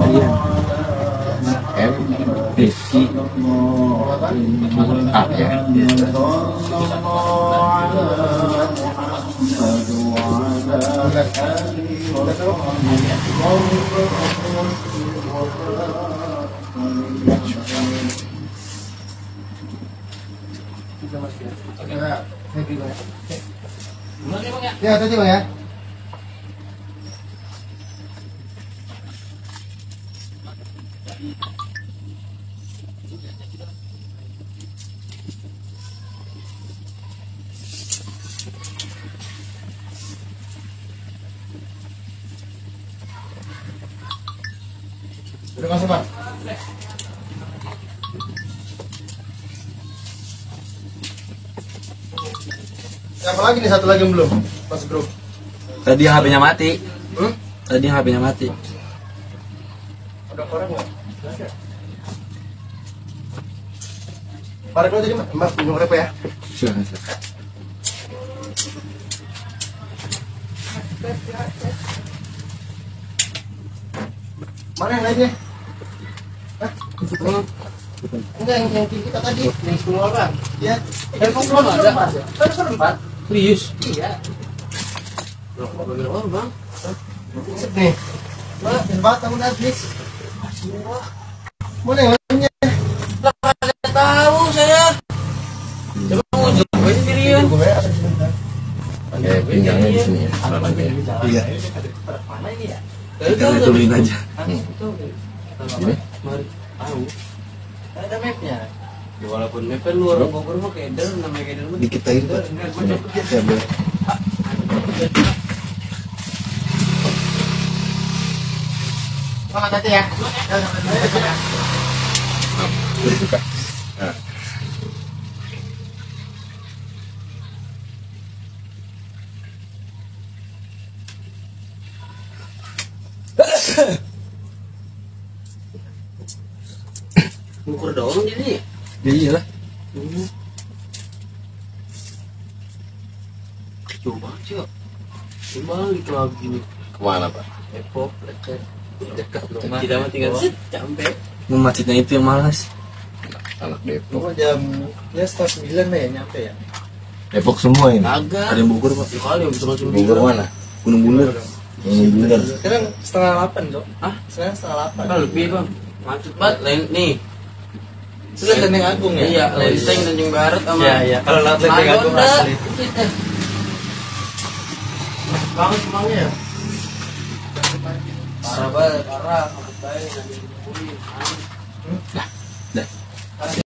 kalian. M Rizky A ya. Ya, tadi Bang ya. Terima kasih Pak. Siapa lagi nih, satu lagi yang belum Mas Bro? Tadi yang HP-nya mati. Tadi yang HP-nya mati. Ada orang nggak? Parek lo tadi Mas, minum repo ya? Silakan. Mana yang lainnya? Hah? Enggak, yang kita tadi, yang 10 orang. Iya. Yang 10 ada. Kan berempat. Serius? Iya. Berapa orang, Bang? Sip nih. Mbak, hebat kamu habis. Mana yang lainnya? Nggak tahu saya. Coba mau coba sendirian. Pinggangnya di sini ya. Iya. Mana ini ya? Kita betulin aja. Ini? Tahu. Ada mapnya. Ya, walaupun mepet lu orang Bogor mah keder, namanya keder mah. Dikit lagi Pak. Ya boleh. Selamat hati ya. Buka. Nah. Ngukur doang jadi. Ya iyalah. Coba cok. Coba gitu lagi nih. Kemana Pak? Depok dekat rumah. Tidak mah tinggal sampai. Macetnya itu yang malas. Anak Depok. Pokoknya jam ya setengah 9 ya nyampe ya. Depok semua ini. Agak. Ada yang Bogor Pak. Kali yang bisa langsung Bogor mana? Gunung Bulir. Yang bener. Sekarang setengah 8 dok. Hah? Sekarang setengah 8. Kan lebih bang. Macet banget. Lain nih. Sudah Lenteng Agung ya? Iya, Lenteng Tanjung Barat sama. Iya iya. Kalau lewat Lenteng Agung Margonda. asli. Banget semuanya ya. Parah banget, parah. Kamu baik, nanti